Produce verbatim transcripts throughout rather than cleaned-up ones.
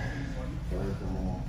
Поэтому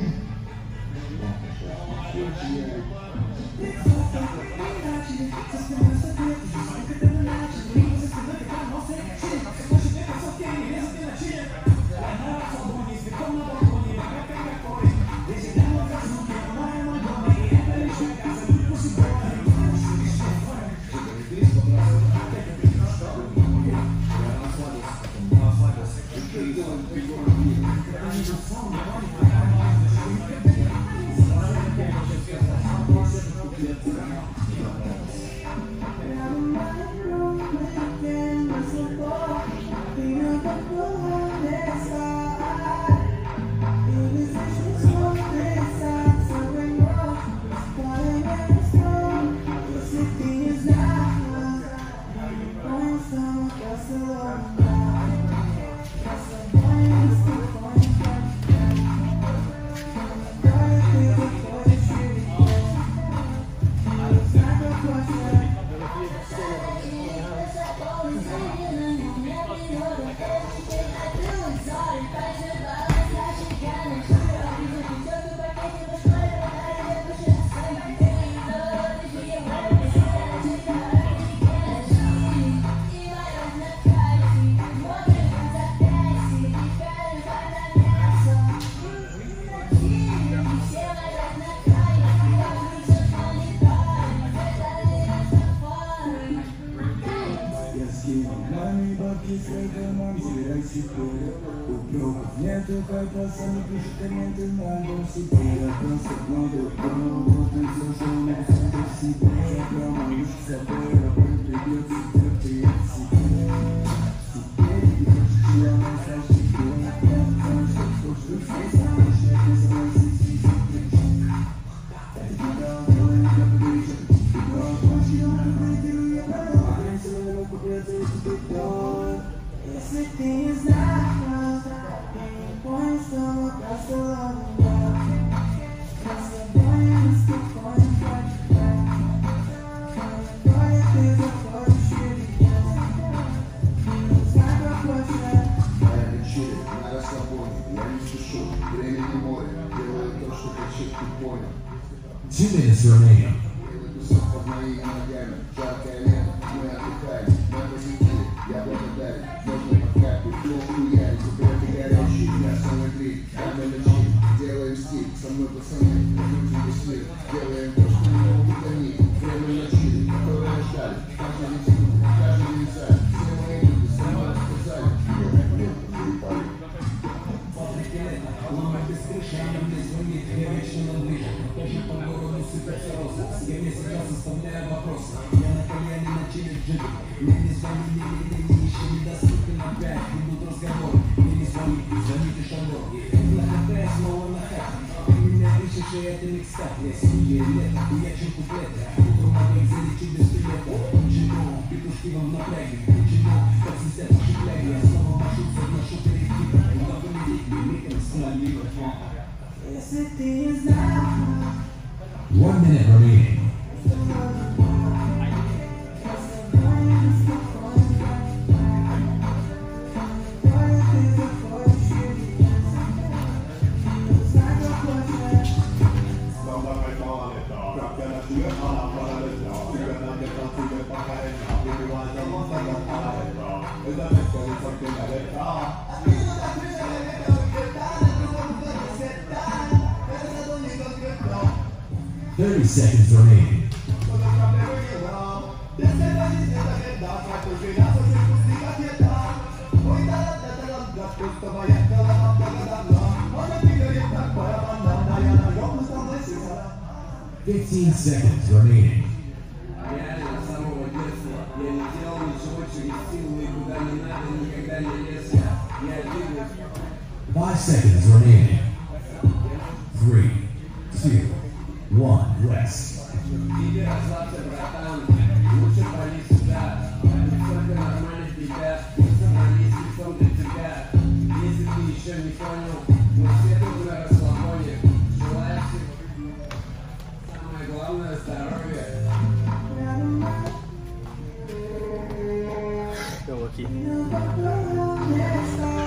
Nету хайпаса, не пишет комменты на голосе. Я просто гладу, но вот и все, что у нас в себе. Я прямо лишь с собой, работать придется терпеть себе. Теперь я член со себе. Я знаю, что слушаю все самые шляпы, согласись, и причин. Это голова, я подвижу. И голова, я выиграю, я могу. Агрессия, руку, придется, если ты тот. Если ты не знаешь, point some across the line. Cause the boy is the point back. Boy is the boy shitty. It's like a portrait. я вечерю на расслабоне, я не спешу, времени море, делаю то, что хочет, ты понял. Two minutes remaining. Белый песок под моими ногами, жаркое лето, мы отдыхаем, мы позитиве, я благодарен, можно подкапить, плохую я, теперь ты горячий, я самый гриль, камень лечи, делаем стиль, со мной пацаны, люди весь мир, делаем то, что не могут они, время ночи, которое ждали, каждый день, каждый день, все мои люди со мной сказали, нет, нет, перепали. Ломать без крыши, она мне звонит, я вечно на ближе. Тоже по городу сыпятся розы. Я мне сейчас составляю вопросы. Я на колене на чили джиги. Мне не звони, не, не, не, не, еще недоступен опять. Идут разговоры, мне не звони, звоните шандор. На ХТ, снова на хат. Ты меня ищешь, и это не кстати. Я сидю лето, и я чем куплеты. Утром опять залечу без билета. Джино, петушки вам напряги. Джино, как свистят наши фляги. Я снова машутся, ношу перейти. Если ты не знаешь. One minute remaining. Thirty seconds remaining. Fifteen seconds remaining. Five seconds remaining. Three, two, one, rest. Go, Wookie.